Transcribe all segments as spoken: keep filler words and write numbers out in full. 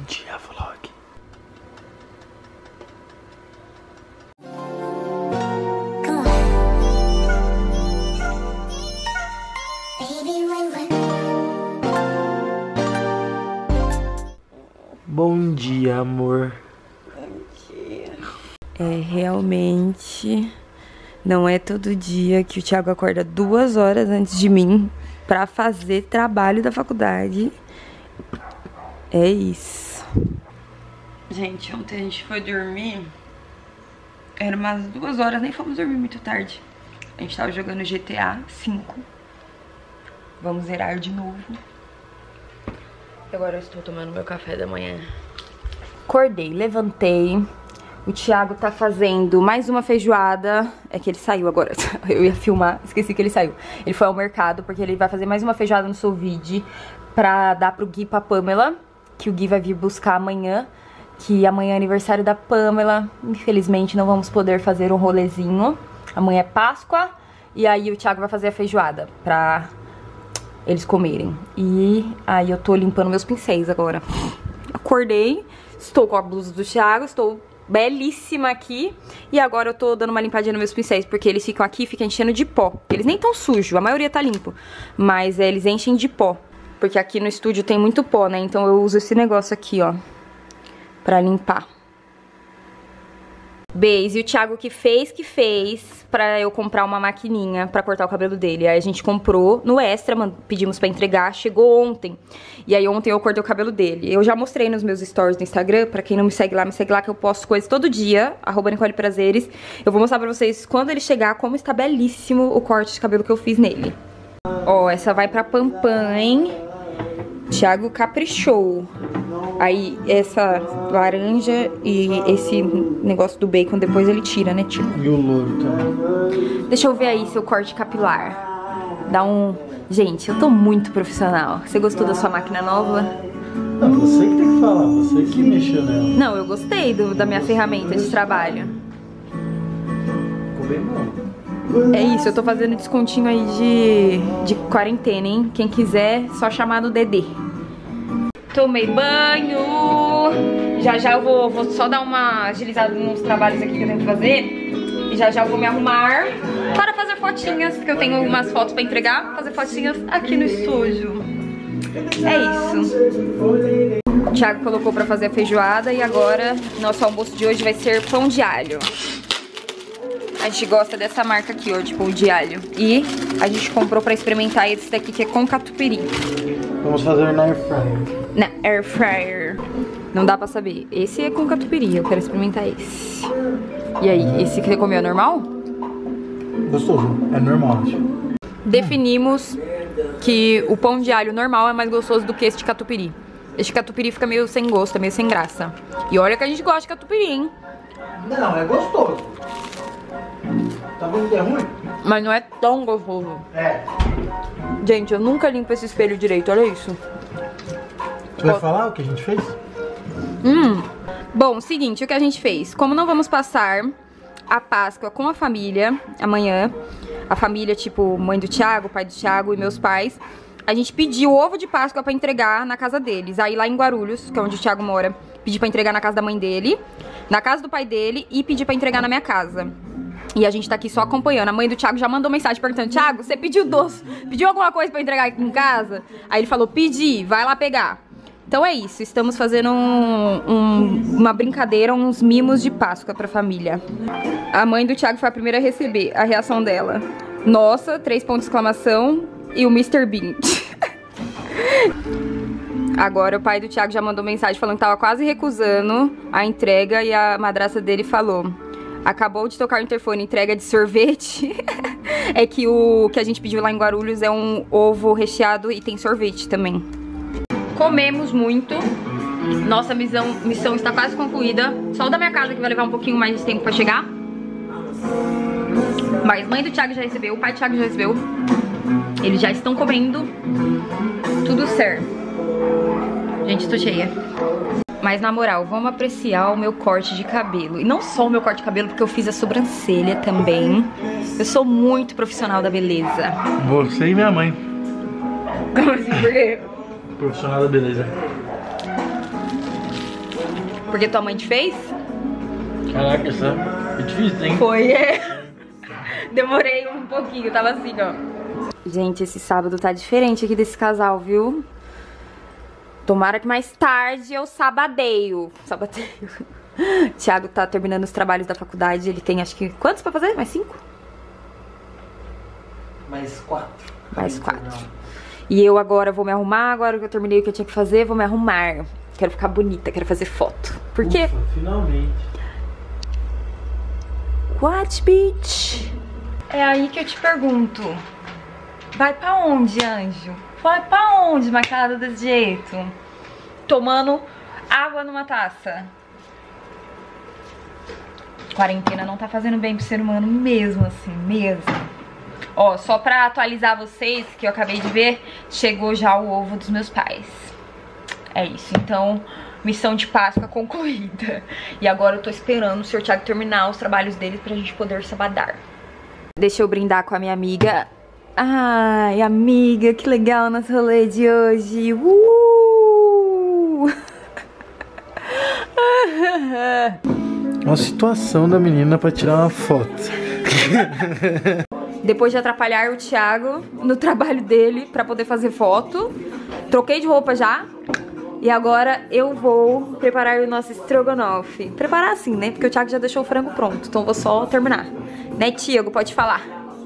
dia, vlog. Bom dia, amor. Bom dia. É, realmente não é todo dia que o Thiago acorda duas horas antes de mim pra fazer trabalho da faculdade. É isso. Gente, ontem a gente foi dormir. Era umas duas horas, nem fomos dormir muito tarde. A gente tava jogando G T A cinco. Vamos zerar de novo. E agora eu estou tomando meu café da manhã. Acordei, levantei. O Thiago tá fazendo mais uma feijoada. É que ele saiu agora. Eu ia filmar, esqueci que ele saiu. Ele foi ao mercado porque ele vai fazer mais uma feijoada no sous vide pra dar pro Gui e pra Pamela, que o Gui vai vir buscar amanhã. Que amanhã é aniversário da Pamela. Infelizmente não vamos poder fazer um rolezinho. Amanhã é Páscoa. E aí o Thiago vai fazer a feijoada pra eles comerem. E aí eu tô limpando meus pincéis agora. Acordei, estou com a blusa do Thiago, estou belíssima aqui. E agora eu tô dando uma limpadinha nos meus pincéis, porque eles ficam aqui e ficam enchendo de pó. Eles nem tão sujos, a maioria tá limpo, mas é, eles enchem de pó. Porque aqui no estúdio tem muito pó, né? Então eu uso esse negócio aqui, ó, pra limpar. Beijo, e o Thiago que fez, que fez pra eu comprar uma maquininha pra cortar o cabelo dele. Aí a gente comprou no Extra, pedimos pra entregar, chegou ontem. E aí ontem eu cortei o cabelo dele. Eu já mostrei nos meus stories no Instagram, pra quem não me segue lá, me segue lá que eu posto coisas todo dia, arroba Nicole Prazeres. Eu vou mostrar pra vocês quando ele chegar como está belíssimo o corte de cabelo que eu fiz nele. Ó, essa vai pra Pampam, hein? Thiago caprichou. Aí essa laranja e esse negócio do bacon depois ele tira, né, tio? E o louro também. Deixa eu ver aí seu corte capilar. Dá um... Gente, eu tô muito profissional. Você gostou da sua máquina nova? Não, você que tem que falar, você que mexeu nela. Não, eu gostei do, da minha ferramenta de trabalho. Ficou bem bom. É isso, eu tô fazendo descontinho aí de, de quarentena, hein? Quem quiser, só chamar no D D. Tomei banho. Já já eu vou, vou só dar uma agilizada nos trabalhos aqui que eu tenho que fazer. E já já eu vou me arrumar para fazer fotinhas, porque eu tenho algumas fotos pra entregar. Fazer fotinhas aqui no estúdio. É isso. O Thiago colocou pra fazer a feijoada e agora nosso almoço de hoje vai ser pão de alho. A gente gosta dessa marca aqui, ó, de pão de alho. E a gente comprou pra experimentar esse daqui que é com catupiry. Vamos fazer na air fryer. Na air fryer. Não dá pra saber. Esse é com catupiry, eu quero experimentar esse. E aí, esse que você comeu é normal? Gostoso, é normal, acho. Definimos que o pão de alho normal é mais gostoso do que esse de catupiry. Esse de catupiry fica meio sem gosto, meio sem graça. E olha que a gente gosta de catupiry, hein? Não, é gostoso. Tá vendo que é ruim? Mas não é tão gostoso. É. Gente, eu nunca limpo esse espelho direito, olha isso. Você vai falar o que a gente fez? Hum. Bom, seguinte, o que a gente fez? Como não vamos passar a Páscoa com a família amanhã, a família tipo mãe do Thiago, pai do Thiago e meus pais, a gente pediu ovo de Páscoa pra entregar na casa deles. Aí lá em Guarulhos, que é onde o Thiago mora, pedi pra entregar na casa da mãe dele, na casa do pai dele e pedi pra entregar na minha casa. E a gente tá aqui só acompanhando. A mãe do Thiago já mandou mensagem perguntando: Thiago, você pediu doce? Pediu alguma coisa pra entregar aqui em casa? Aí ele falou: pedi, vai lá pegar. Então é isso, estamos fazendo um, um, uma brincadeira, uns mimos de Páscoa pra família. A mãe do Thiago foi a primeira a receber a reação dela. Nossa, três pontos de exclamação e o mister Bean. Agora o pai do Thiago já mandou mensagem falando que tava quase recusando a entrega e a madrasta dele falou: acabou de tocar o interfone, entrega de sorvete. É que o que a gente pediu lá em Guarulhos é um ovo recheado e tem sorvete também. Comemos muito. Nossa missão, missão está quase concluída. Só o da minha casa que vai levar um pouquinho mais de tempo pra chegar. Mas mãe do Thiago já recebeu, o pai do Thiago já recebeu. Eles já estão comendo. Tudo certo. Gente, tô cheia. Mas na moral, vamos apreciar o meu corte de cabelo. E não só o meu corte de cabelo, porque eu fiz a sobrancelha também. Eu sou muito profissional da beleza. Você e minha mãe. Como assim? Por quê? Profissional da beleza. Porque tua mãe te fez? Caraca, essa é difícil, hein? Foi, é. Demorei um pouquinho, tava assim, ó. Gente, esse sábado tá diferente aqui desse casal, viu? Tomara que mais tarde eu sabadeio. Sabadeio. Thiago tá terminando os trabalhos da faculdade. Ele tem, acho que... Quantos pra fazer? Mais cinco? Mais quatro. Mais quatro. E eu agora vou me arrumar. Agora que eu terminei o que eu tinha que fazer, vou me arrumar. Quero ficar bonita, quero fazer foto. Por quê? Ufa, finalmente. What, bitch? É aí que eu te pergunto. Vai pra onde, anjo? Vai pra onde, maquiada desse jeito? Tomando água numa taça. Quarentena não tá fazendo bem pro ser humano mesmo, assim, mesmo. Ó, só pra atualizar vocês, que eu acabei de ver, chegou já o ovo dos meus pais. É isso, então, missão de Páscoa concluída. E agora eu tô esperando o senhor Thiago terminar os trabalhos dele pra gente poder sabadar. Deixa eu brindar com a minha amiga. Ai, amiga, que legal nosso rolê de hoje. Uh! Uma situação da menina pra tirar uma foto. Depois de atrapalhar o Thiago no trabalho dele pra poder fazer foto, troquei de roupa já. E agora eu vou preparar o nosso estrogonofe. Preparar assim, né? Porque o Thiago já deixou o frango pronto, então eu vou só terminar. Né, Thiago? Pode falar.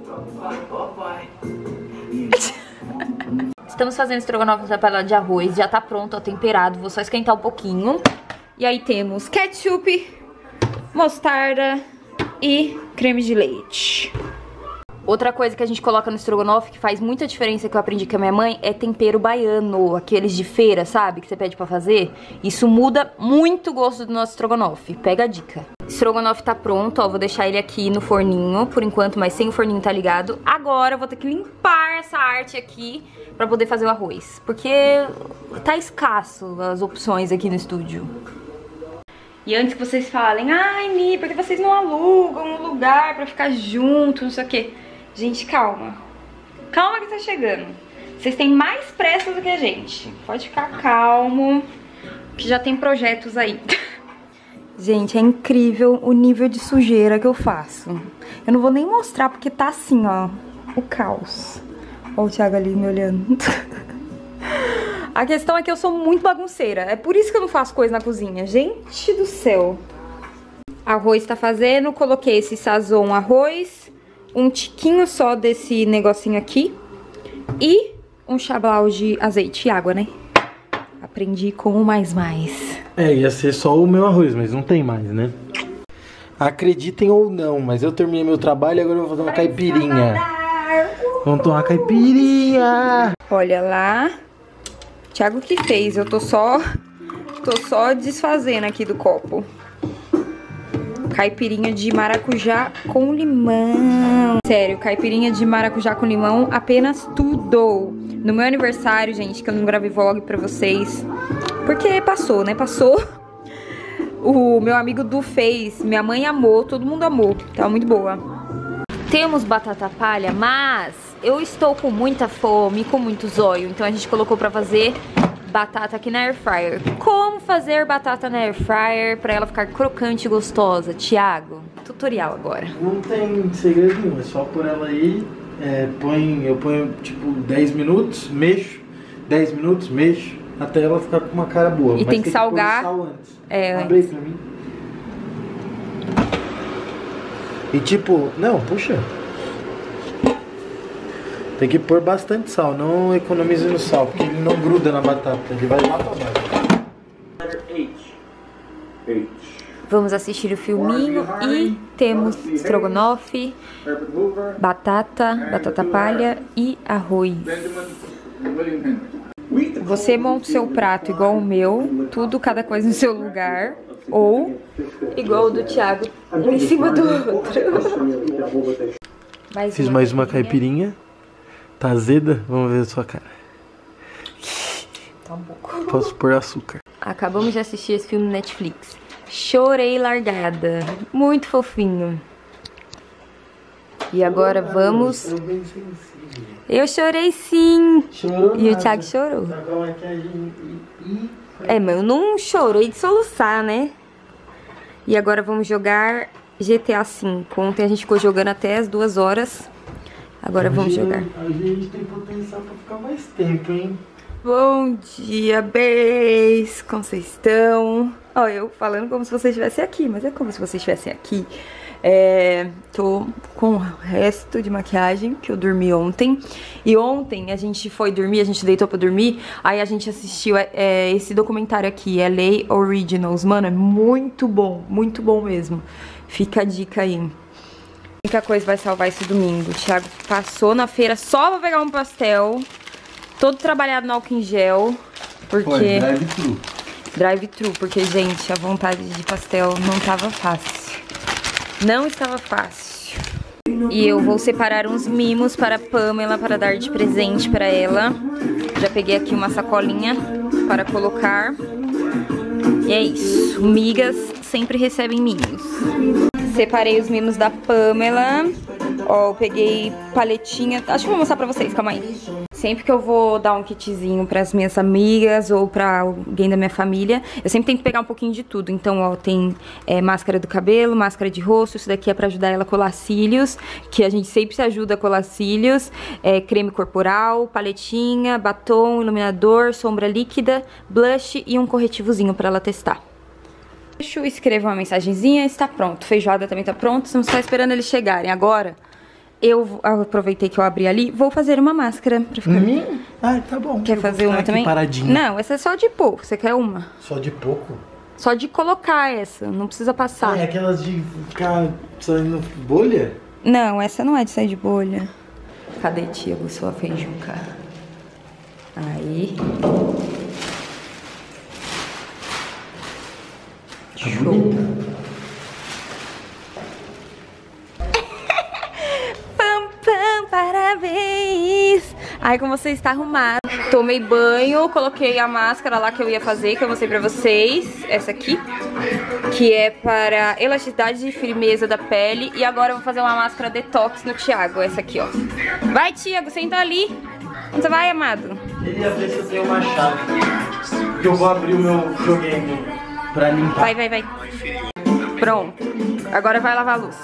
Estamos fazendo estrogonofe na panela de arroz. Já tá pronto, ó, temperado. Vou só esquentar um pouquinho. E aí temos ketchup, mostarda e creme de leite. Outra coisa que a gente coloca no estrogonofe que faz muita diferença, que eu aprendi com a minha mãe, é tempero baiano, aqueles de feira, sabe? Que você pede pra fazer. Isso muda muito o gosto do nosso estrogonofe. Pega a dica. O estrogonofe tá pronto, ó. Vou deixar ele aqui no forninho, por enquanto, mas sem o forninho tá ligado. Agora eu vou ter que limpar essa arte aqui pra poder fazer o arroz. Porque tá escasso as opções aqui no estúdio. E antes que vocês falem, ai, Mi, por que vocês não alugam um lugar pra ficar junto, não sei o quê. Gente, calma. Calma que tá chegando. Vocês têm mais pressa do que a gente. Pode ficar calmo, que já tem projetos aí. Gente, é incrível o nível de sujeira que eu faço. Eu não vou nem mostrar porque tá assim, ó, o caos. Ó o Thiago ali me olhando. A questão é que eu sou muito bagunceira. É por isso que eu não faço coisa na cozinha. Gente do céu. Arroz tá fazendo. Coloquei esse sazon arroz. Um tiquinho só desse negocinho aqui. E um chablau de azeite e água, né? Aprendi com o mais mais. É, ia ser só o meu arroz, mas não tem mais, né? Acreditem ou não, mas eu terminei meu trabalho e agora eu vou fazer uma caipirinha. Vamos tomar caipirinha. Olha lá. Thiago que fez, eu tô só tô só desfazendo aqui do copo. Caipirinha de maracujá com limão. Sério, caipirinha de maracujá com limão, apenas tudo. No meu aniversário, gente, que eu não gravei vlog pra vocês, porque passou, né? Passou. O meu amigo Du fez, minha mãe amou, todo mundo amou. Tá muito boa. Temos batata palha, mas eu estou com muita fome, com muito zóio, então a gente colocou pra fazer batata aqui na air fryer. Como fazer batata na air fryer pra ela ficar crocante e gostosa? Thiago, tutorial agora. Não tem segredo nenhum, é só por ela aí, é, põe, eu ponho tipo dez minutos, mexo, dez minutos, mexo, até ela ficar com uma cara boa. E mas tem que salgar. Que pôr o sal antes. É, abre aí pra mim. E tipo, não, puxa. Tem que pôr bastante sal, não economize no sal, porque ele não gruda na batata, ele vai lá pra baixo. Vamos assistir o filminho e temos estrogonofe, batata, batata palha e arroz. Você monta o seu prato igual o meu, tudo, cada coisa no seu lugar, ou igual o do Thiago, um em cima do outro. Mais Fiz mais uma caipirinha. Tá azeda? Vamos ver a sua cara. Tá um pouco. Posso pôr açúcar. Acabamos de assistir esse filme no Netflix. Chorei largada. Muito fofinho. E agora vamos... Eu chorei sim. Chorou e nada. o Thiago chorou. Tá com a maquiagem e É, mas eu não chorei de soluçar, né? E agora vamos jogar G T A cinco. Ontem a gente ficou jogando até as duas horas. Agora vamos jogar. A gente tem potencial pra ficar mais tempo, hein? Bom dia, Bês! Como vocês estão? Ó, eu falando como se vocês estivessem aqui, mas é como se vocês estivessem aqui. É, tô com o resto de maquiagem que eu dormi ontem. E ontem a gente foi dormir, a gente deitou pra dormir. Aí a gente assistiu é, esse documentário aqui, L A Originals. Mano, é muito bom, muito bom mesmo. Fica a dica aí. A única coisa vai salvar esse domingo. O Thiago passou na feira só pra pegar um pastel. Todo trabalhado no álcool em gel. Porque... Foi, drive-thru. Drive-thru, porque, gente, a vontade de pastel não tava fácil. Não estava fácil. E eu vou separar uns mimos para a Pamela para dar de presente para ela. Já peguei aqui uma sacolinha para colocar. E é isso. Migas sempre recebem mimos. Separei os mimos da Pamela. Ó, eu peguei paletinha. Acho que eu vou mostrar pra vocês, calma aí. Sempre que eu vou dar um kitzinho pras minhas amigas ou pra alguém da minha família, eu sempre tento pegar um pouquinho de tudo. Então, ó, tem é, máscara do cabelo, máscara de rosto. Isso daqui é pra ajudar ela a colar cílios, que a gente sempre se ajuda a colar cílios. É, creme corporal, paletinha, batom, iluminador, sombra líquida, blush e um corretivozinho pra ela testar. Deixa eu escrever uma mensagenzinha, está pronto. Feijoada também tá pronto, estamos só esperando eles chegarem. Agora... Eu aproveitei que eu abri ali, vou fazer uma máscara pra ficar... Hum? Ah, tá bom. Quer fazer uma também? Paradinha. Não, essa é só de pôr. Você quer uma? Só de pouco? Só de colocar essa, não precisa passar. Ah, é aquelas de ficar saindo bolha? Não, essa não é de sair de bolha. Cadê, Tiago, sua feijuca? Aí. Tá bonita. Parabéns! Ai, como você está arrumada. Tomei banho, coloquei a máscara lá que eu ia fazer, que eu mostrei pra vocês. Essa aqui, que é para elasticidade e firmeza da pele. E agora eu vou fazer uma máscara detox no Thiago, essa aqui, ó. Vai, Thiago, senta ali. Onde você vai, amado? Ele ia ver se eu tenho uma chave. Que eu vou abrir o meu videogame pra limpar. Vai, vai, vai. Pronto. Agora vai lavar a luz.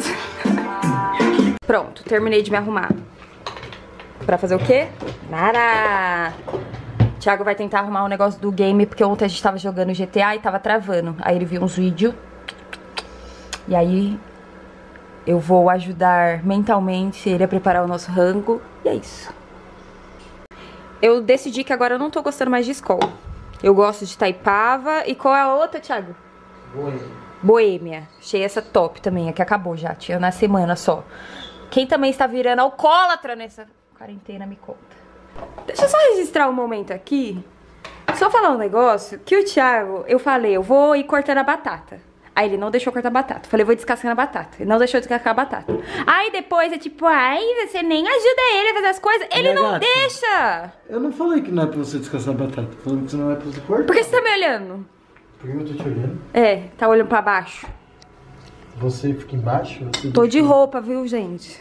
Pronto, terminei de me arrumar. Pra fazer o quê? Nada! Thiago vai tentar arrumar um negócio do game, porque ontem a gente tava jogando G T A e tava travando. Aí ele viu uns vídeos. E aí eu vou ajudar mentalmente ele a preparar o nosso rango. E é isso. Eu decidi que agora eu não tô gostando mais de escola. Eu gosto de Itaipava. E qual é a outra, Thiago? Boêmia. Boêmia. Achei essa top também, a que acabou já. Tinha na semana só. Quem também está virando alcoólatra nessa quarentena, me conta. Deixa eu só registrar um momento aqui. Só falar um negócio. Que o Thiago, eu falei, eu vou ir cortando a batata. Aí ele não deixou cortar a batata. Falei, vou descascando a batata. Ele não deixou descascar a batata. Aí depois é tipo, ai, você nem ajuda ele a fazer as coisas. Ele não gata, deixa. Eu não falei que não é pra você descascar a batata. Falei que não é pra você cortar. Por que você tá me olhando? Porque eu tô te olhando. É, tá olhando pra baixo. Você fica embaixo? Você Tô de roupa, viu, gente?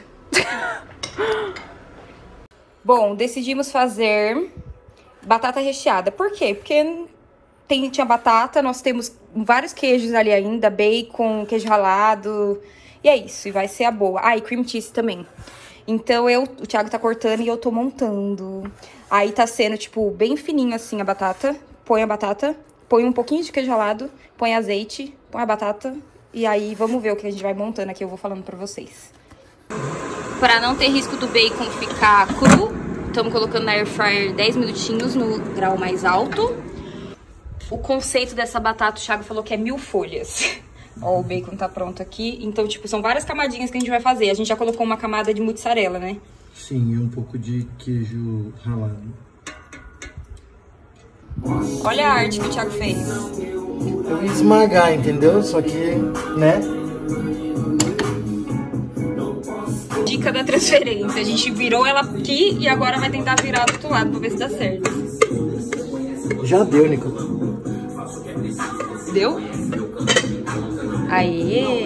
Bom, decidimos fazer batata recheada. Por quê? Porque tem, tinha batata, nós temos vários queijos ali ainda, bacon, queijo ralado. E é isso, e vai ser a boa. Ah, e cream cheese também. Então eu, o Thiago tá cortando e eu tô montando. Aí tá sendo, tipo, bem fininho assim a batata. Põe a batata, põe um pouquinho de queijo ralado, põe azeite, põe a batata... E aí, vamos ver o que a gente vai montando aqui, eu vou falando pra vocês. Pra não ter risco do bacon ficar cru, estamos colocando na air fryer dez minutinhos no grau mais alto. O conceito dessa batata, o Thiago falou que é mil folhas. Ó, o bacon tá pronto aqui. Então, tipo, são várias camadinhas que a gente vai fazer. A gente já colocou uma camada de mussarela, né? Sim, e um pouco de queijo ralado. Olha a arte que o Thiago fez. Eu ia esmagar, entendeu? Só que, né? Dica da transferência. A gente virou ela aqui e agora vai tentar virar do outro lado pra ver se dá certo. Já deu, Nico. Deu? Aê!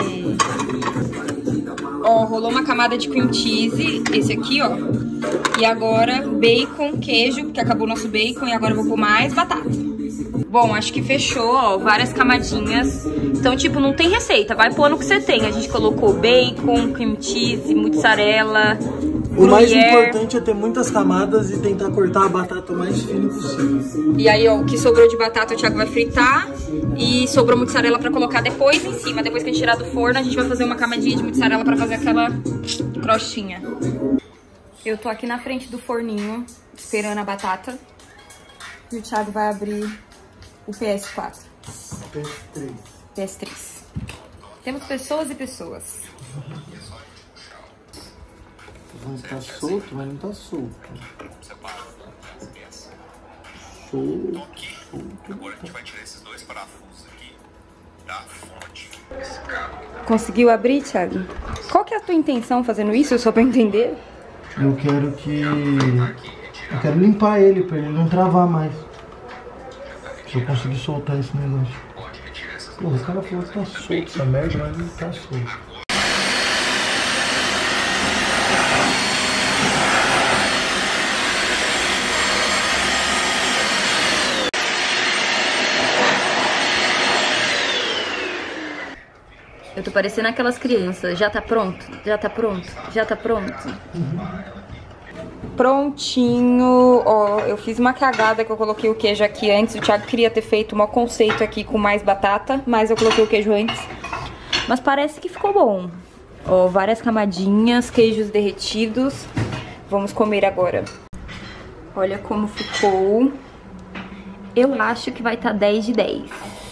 Ó, rolou uma camada de cream cheese, esse aqui, ó. E agora bacon, queijo, porque acabou o nosso bacon. E agora eu vou pôr mais batata. Bom, acho que fechou, ó, várias camadinhas. Então, tipo, não tem receita, vai pondo o que você tem. A gente colocou bacon, cream cheese, mozzarella, o mais importante é ter muitas camadas e tentar cortar a batata o mais fino possível. E aí, ó, o que sobrou de batata o Thiago vai fritar e sobrou mozzarella pra colocar depois em cima. Depois que a gente tirar do forno, a gente vai fazer uma camadinha de mozzarella pra fazer aquela crostinha. Eu tô aqui na frente do forninho, esperando a batata. E o Thiago vai abrir o P S quatro. P S três. P S três. Temos pessoas e pessoas. Tá solto, mas não tá solto. Solto, solto. Agora a gente vai tirar esses dois parafusos aqui da fonte. Conseguiu abrir, Thiago? Qual que é a tua intenção fazendo isso, só pra eu entender? Eu quero que... Eu quero limpar ele pra ele não travar mais. Se eu conseguir soltar esse negócio. Pô, os caras falaram que tá solto essa merda, mas não tá solto. Eu tô parecendo aquelas crianças. Já tá pronto? Já tá pronto? Já tá pronto? Uhum. Prontinho. Ó, eu fiz uma cagada que eu coloquei o queijo aqui antes. O Thiago queria ter feito um conceito aqui com mais batata, mas eu coloquei o queijo antes. Mas parece que ficou bom. Ó, várias camadinhas, queijos derretidos. Vamos comer agora. Olha como ficou. Eu acho que vai estar dez de dez.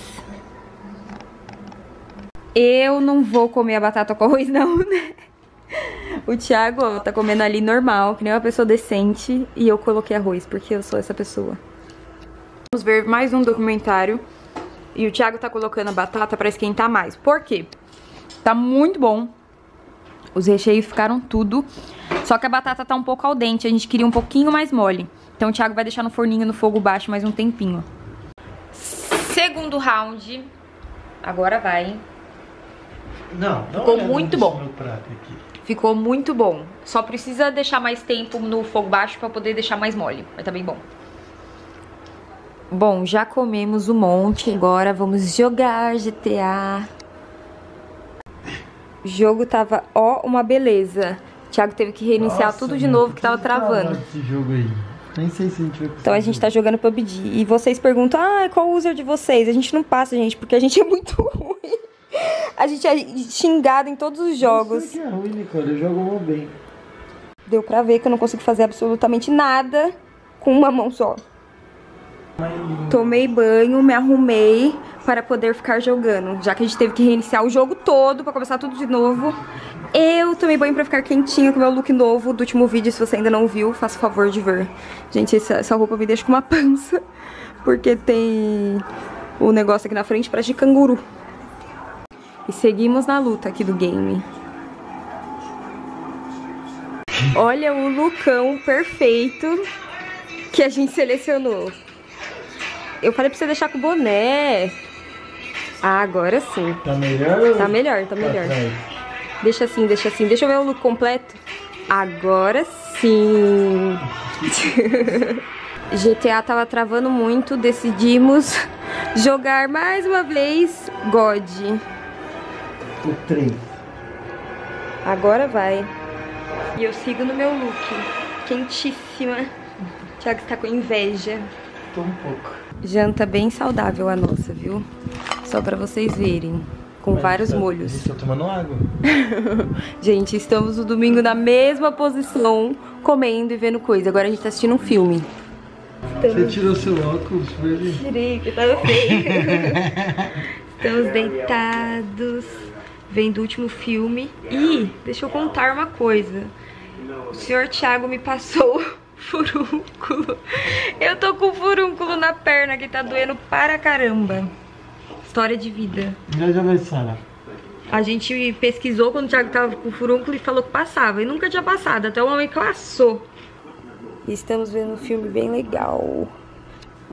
Eu não vou comer a batata com arroz, não, né? O Thiago, ó, tá comendo ali normal, que nem uma pessoa decente. E eu coloquei arroz, porque eu sou essa pessoa. Vamos ver mais um documentário. E o Thiago tá colocando a batata pra esquentar mais. Por quê? Tá muito bom. Os recheios ficaram tudo. Só que a batata tá um pouco al dente. A gente queria um pouquinho mais mole. Então o Thiago vai deixar no forninho, no fogo baixo, mais um tempinho. Segundo round. Agora vai. Não, não. Ficou muito bom. Meu prato aqui. Ficou muito bom. Só precisa deixar mais tempo no fogo baixo pra poder deixar mais mole. Mas tá bem bom. Bom, já comemos um monte. Agora vamos jogar G T A. O jogo tava, ó, uma beleza. O Thiago teve que reiniciar Nossa, tudo de novo que tava travando. Esse jogo aí. Nem sei se a gente vai Então a gente tá jogando P U B G. E vocês perguntam, ah, qual o user de vocês? A gente não passa, gente, porque a gente é muito ruim. A gente é xingado em todos os jogos. Isso aqui é ruim, Nicole. Eu jogo mal bem. Deu pra ver que eu não consigo fazer absolutamente nada com uma mão só. Tomei banho, me arrumei para poder ficar jogando. Já que a gente teve que reiniciar o jogo todo pra começar tudo de novo. Eu tomei banho pra ficar quentinha com o meu look novo do último vídeo. Se você ainda não viu, faça o favor de ver. Gente, essa, essa roupa me deixa com uma pança. Porque tem o negócio aqui na frente, parece de canguru. E seguimos na luta aqui do game. Olha o lookão perfeito que a gente selecionou. Eu falei pra você deixar com o boné. Ah, agora sim. Tá melhor? Tá melhor, tá melhor. Atrás. Deixa assim, deixa assim. Deixa eu ver o look completo. Agora sim. G T A tava travando muito. Decidimos jogar mais uma vez God. O três. Agora vai. E eu sigo no meu look. Quentíssima. O Thiago está com inveja. Tô um pouco. Janta bem saudável a nossa, viu? Só pra vocês verem. Com Mas vários tá, molhos. Estou tomando água. Gente, estamos no domingo na mesma posição, comendo e vendo coisa. Agora a gente tá assistindo um filme. Você estamos... tirou seu óculos, foi? Tirei, porque tava feio. Estamos deitados, vendo o último filme. E deixa eu contar uma coisa. O senhor Thiago me passou furúnculo. Eu tô com furúnculo na perna que tá doendo para caramba. História de vida. Já já vai sarar. A gente pesquisou quando o Thiago tava com furúnculo e falou que passava. E nunca tinha passado, até o homem passou. Estamos vendo um filme bem legal.